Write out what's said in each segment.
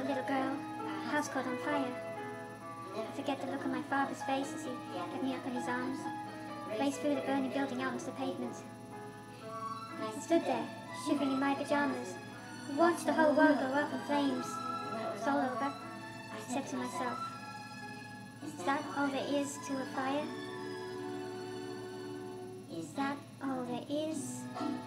little girl, a house caught on fire. I forget the look on my father's face as he had me up in his arms, raced through the burning building out onto the pavement. I stood there, shivering in my pajamas, watched the whole world go up in flames. When it was all over, I said to myself, is that all there is to a fire? Is that all there is?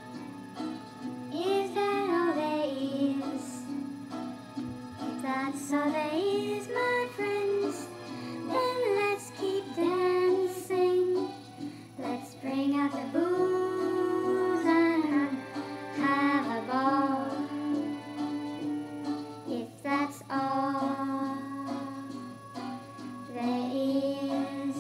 Is that all there is? If that's all there is, my friends, then let's keep dancing. Let's bring out the booze and have a ball. If that's all there is.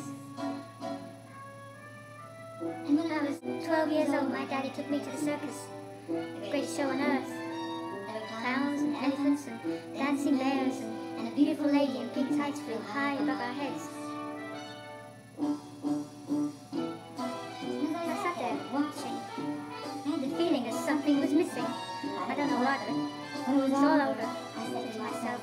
And when I was 12 years old, my daddy took me to the circus, the greatest show on earth. There were clowns and elephants and dancing bears and a beautiful lady in pink tights flew high above our heads. And as I sat there watching, I had the feeling that something was missing. I don't know what, but when it was all over, I said to myself,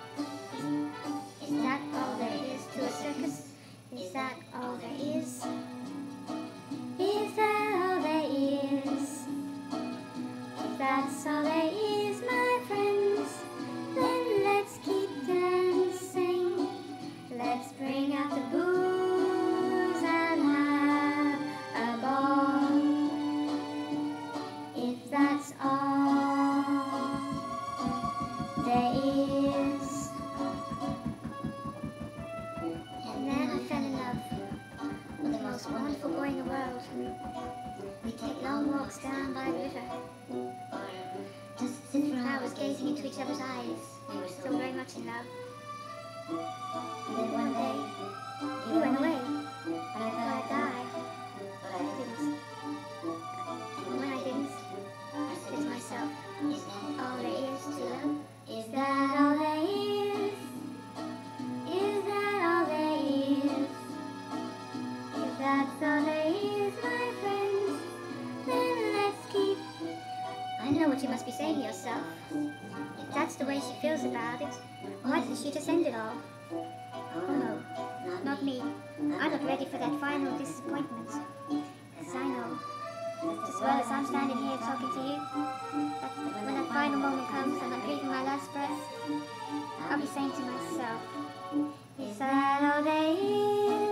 is that all there is to a circus? Is that all there is? Is that all there is? If that's all there is, my friends, then let's keep dancing. Let's bring out the booze and have a ball. If that's all there is. And then I fell in love with the most wonderful boy in the world. We take long walks down by the river, or just sit for hours gazing into each other's eyes. We were so very much in love. And then one day, he went away. And I thought I'd die, but I didn't. And when I didn't, I said to myself, is that all there is to love? Is that all there is? Is that all there is? If that's all there is, my friends, then let's keep. I know what you must be saying to yourself. If that's the way she feels about it, why didn't she just end it all? Oh no, not me. I'm not ready for that final disappointment. Because I know, as well as I'm standing here talking to you, that when that final moment comes and I'm breathing my last breath, I'll be saying to myself, is that all there is?